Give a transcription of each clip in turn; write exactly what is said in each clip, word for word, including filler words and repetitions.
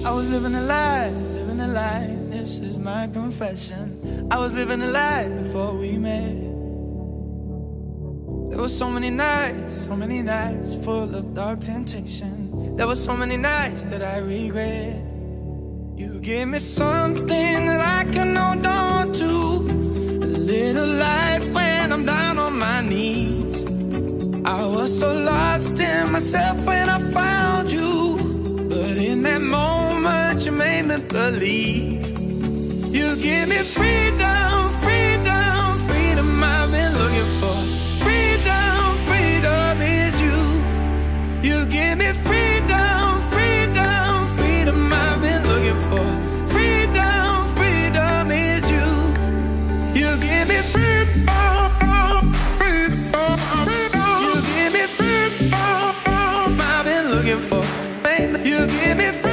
I was living a lie, living a lie, this is my confession. I was living a lie before we met. There were so many nights, so many nights full of dark temptation. There were so many nights that I regret. You gave me something that I can hold on to, a little light when I'm down on my knees. I was so lost in myself when I found you, but in that moment you made me believe. You give me freedom, freedom, freedom I've been looking for. Freedom, freedom is you. You give me freedom, freedom, freedom I've been looking for. Freedom, freedom is you. You give me freedom, freedom, freedom. You give me freedom I've been looking for. You give me freedom.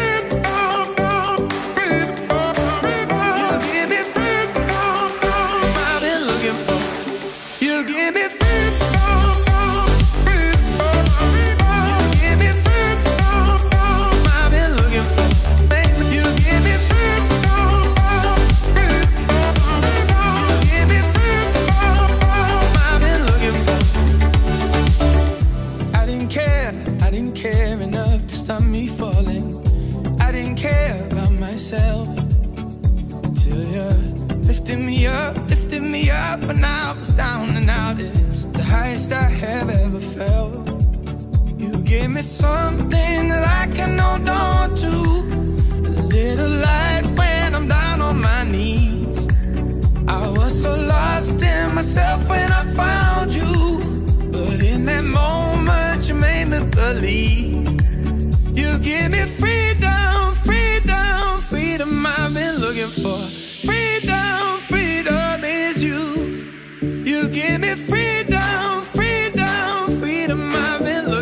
Till you're lifting me up, lifting me up when I was down and out. It's the highest I have ever felt. You gave me something that I can hold on to, a little light when I'm down on my knees. I was so lost in myself when I found you, but in that moment you made me believe. You give me freedom, freedom, freedom I've been looking for. Freedom, freedom is you. You give me freedom, freedom, freedom I've been looking for.